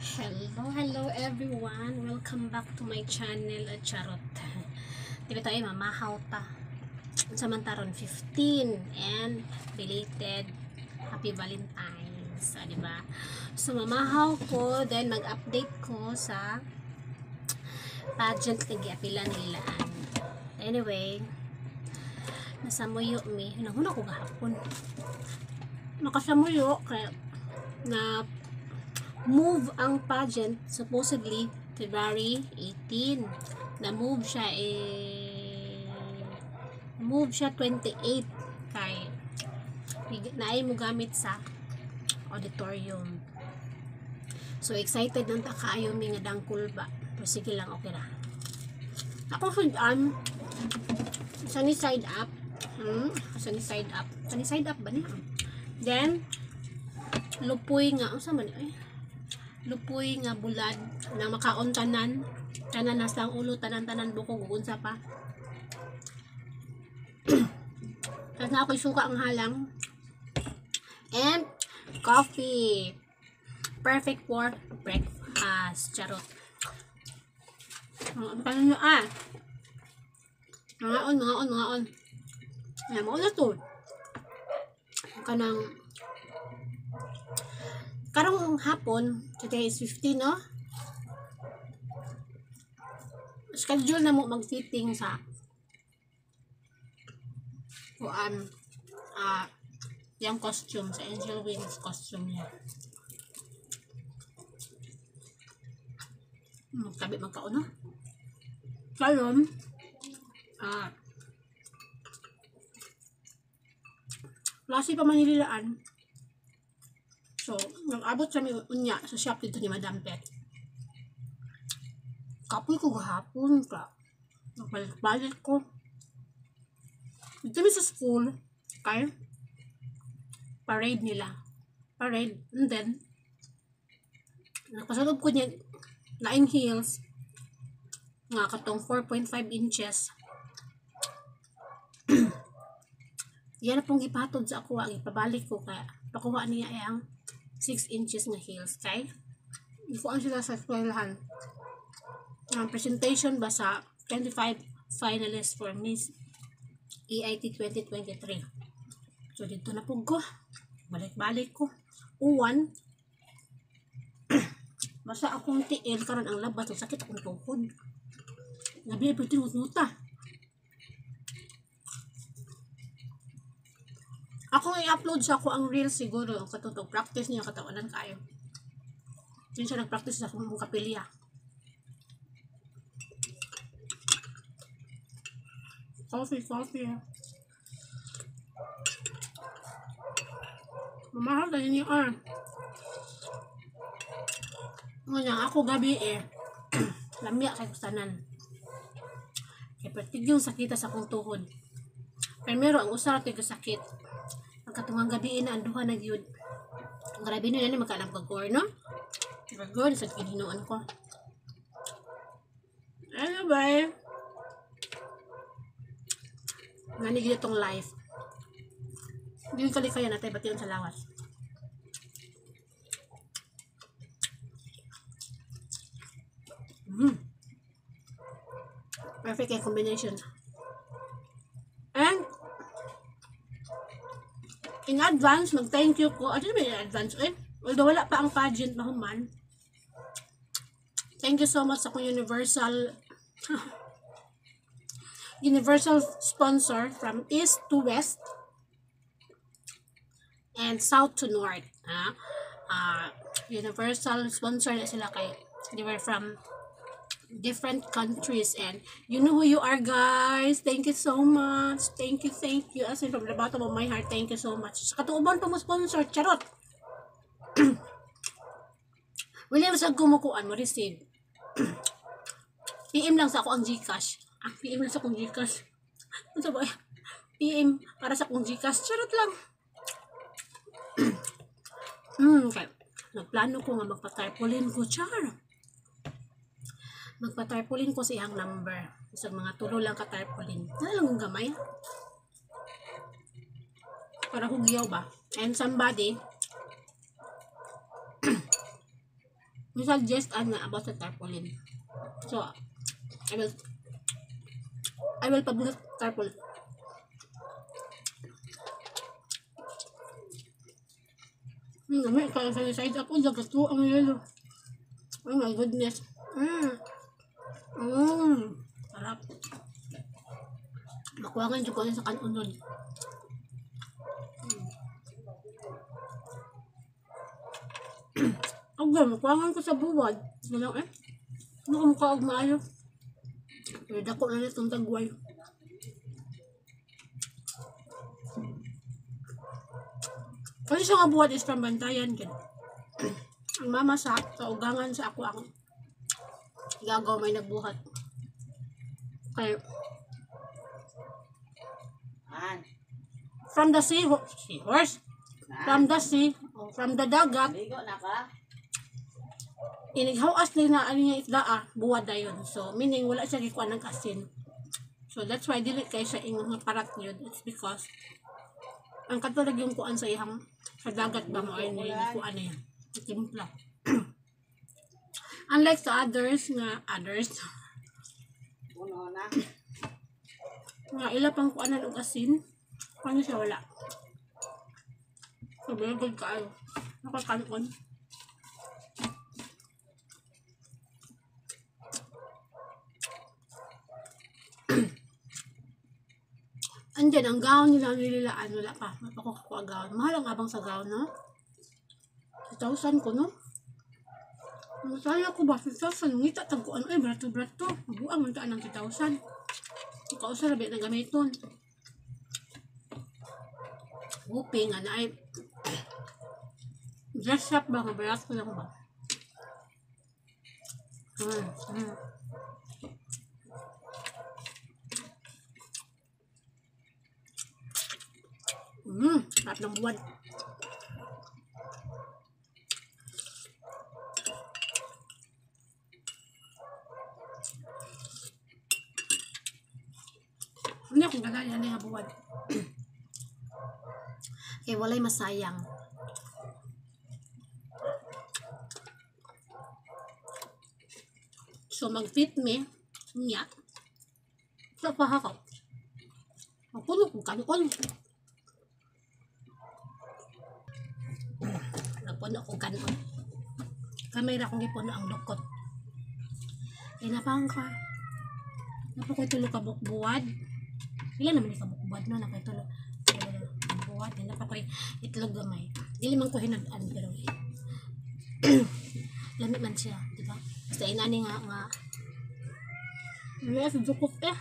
Hello everyone. Welcome back to my channel at Charot. Dili tayo mamahaw ta. Samantaron 15 and belated Happy Valentine's, di ba? So mamahaw ko, then mag-update ko sa pageant na giapila nilaan. Anyway, nasamuyo mi. Nahuna ko gahapon. Nakasamuyo kaya na move ang pageant supposedly February 18. Na-move siya 28 kay naay mo gamit sa auditorium. So excited nang takaayo mi nga dangkul ba. Pero sige lang, okay ra. Ako sunny side up. Sunny side up ba niya? Then lupoy nga unsa man lupoy nga bulad na makaon tanan nasang ulo tanan bukog unsa pa. Tapos na ako'y suka ang halang and coffee, perfect for breakfast. Charot. Paano nyo mga on ayan mo na to kanang karong hapon. Today is 15, no? Schedule na mo mag-fitting sa yung costume, sa Angel Wings costume niya. Magtabi magkaon, no? Karon klase pa manililaan. So, nag-abot sa unya sa shop dito ni Madam Pet. Kapoy ko gahapon ka. Nagbalik ko. Dito sa school, kaya parade nila. Parade. And then, nakasalog ko niya laing heels nga katong 4.5 inches. Yan na pong ipatod sa ako. Ang ipabalik ko kaya pakuha niya ang 6 inches na heels, kay ipuan sila sa eskwelahan. Ang presentation ba sa 25 finalists for Miss EIT 2023. So dito na po ko, balik ko uwan. Basta akong tiil karon ang labas, sakit akong tuhod. Gabi ay tinut-nuta. Ako i-upload sa ako ang reels siguro. Katutog practice niya katawanan kayo. Yun siya nag-practice sa akong kapilya. Coffee. Mamahal na yun yung Ngayon, ako gabi lamya kay kusanan. Kaya patig yung sakita sa akong tuhod. Primero, ang usara ito sakit. Katungang gabi na anduhan na gyud. Ang grabe na ni magkaalam kag core, no? Good sa kidinuan ko. Ano ba? Ngani gyud tong life. Hindi kali kaya natay bation sa lawas. Perfect combination. And in advance, mag-thank you ko. Ano ba in advance? Although wala pa ang pageant mahuman. Thank you so much sa akong universal sponsor from east to west and south to north. Universal sponsor na sila kay they were from different countries and you know who you are, guys. Thank you so much. Thank you as in from the bottom of my heart. Thank you so much. Sa katuuban pa mo sponsor, charot. William sa gumukuan mo receive. PM lang sa ako ang GCash. PM lang sa akong GCash. Ano ba? PM para sa akong GCash. Charot lang. Okay. Nagplano ko nga magpa-tarpaulin ko, char. Magpa-tarpaulin ko sa iyang number. Sa mga tulo lang ka-tarpaulin. Ano lang kong gamay? Para hugyaw ba? And somebody we suggest about the tarpaulin. So, I will publish tarpaulin. May side ako, dagat to, ang yelo. Oh my goodness. Sarap. Makuwangan dyan ko sa kanunod. Okay, makuwangan ko sa buwad. Walang nakamukha og maayo. Pero dako na itong tagway. Kasi siya nga buwad is from Bantayan. Ang mama sa ugangan sa ako ang gagaw may nagbuhat. Okay. From the sea, horse. From the sea, from the dagat. Inighawas din na ano niya isda buwad na yun. So, meaning wala siya gikuha ng asin. So, that's why dili kayo sa ingong parat yun. It's because ang katulad yung kuan sa ihang sa dagat ba mo ay kuan na yan. Timpla. Unlike sa others, nga ila pang kuanan og asin, paano siya wala? So, very good kaayo. Nakakanon. Andyan, ang gown nila nililaan, wala pa. Mapakukuha gown. Mahal ang abang sa gown, no? 2,000 ko, no? Masaya ko ba? 2,000. Ngita, tagkuan. Ay, brato-brato. Mabuang, mantaan ng 2,000. Kausa, rabi na gamiton. Huping, ana ay. Dress shop ba? Mabayas ko lang ba? Sarap ng buwan. Hindi akong galaya na yung buwan. Kaya walay masayang. So mag-fit me niya. Sa pahakaw. Mapuno kong kanon. Napuno kong kanon. Kamera kong ipuno ang lukot. Inapang ka. Napakoy tulo ka bukbuwad. Ilan naman ka bukbuwad no? Napakoy tulo. Buwad. Napakoy itlog gamay. Dili man ko hinag-an pero lamit man siya. Diba? Basta inani nga. Ano sa dukot eh.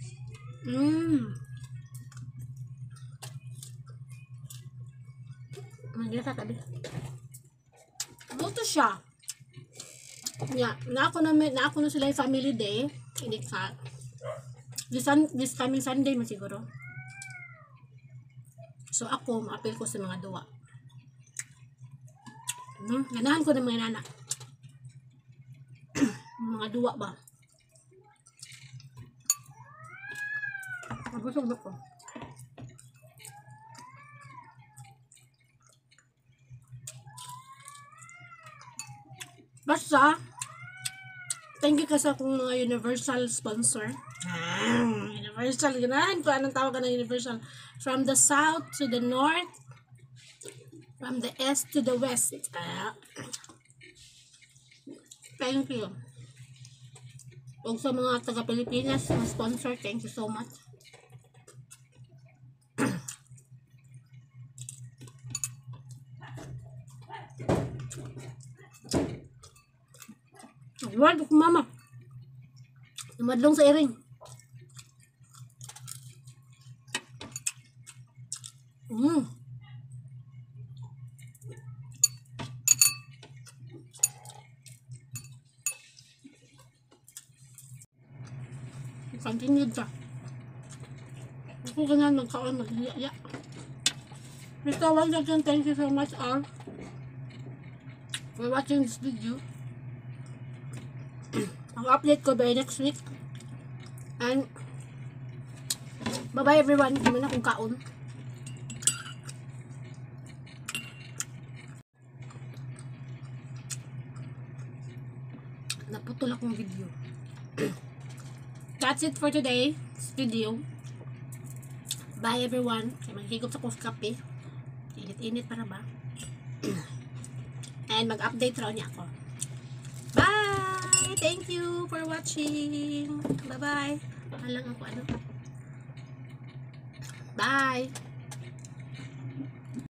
Maganda tabi. Luto siya. Yeah, na ako na sila yung family day. Hindi ka. This coming Sunday man siguro. So ako, ma-appeal ko sa mga duwa. Ganahan ko ng mga nana. Mga duwa ba? Mabusog na ko. Basta, thank you kasi akong mga universal sponsor. Universal, ganahan ko. Anong tawag ka ng universal? From the south to the north, from the east to the west. Thank you. Kung sa mga taga-Pilipinas na sponsor, thank you so much. Word ko mama. Namadlong sa iring. Continued ka. Ako ganyan nagkaon mag-iya. Mr. Once again, thank you so much all for watching this video. I'll update ko by next week. And bye-bye everyone. Hindi mo na kung kaon. naputol akong video. That's it for today's video. Bye everyone. Kaya maghigop sa kape. Init-init para ba? And mag-update raw niya ako. Bye! Thank you for watching. Bye-bye. Alang ako ano. Bye!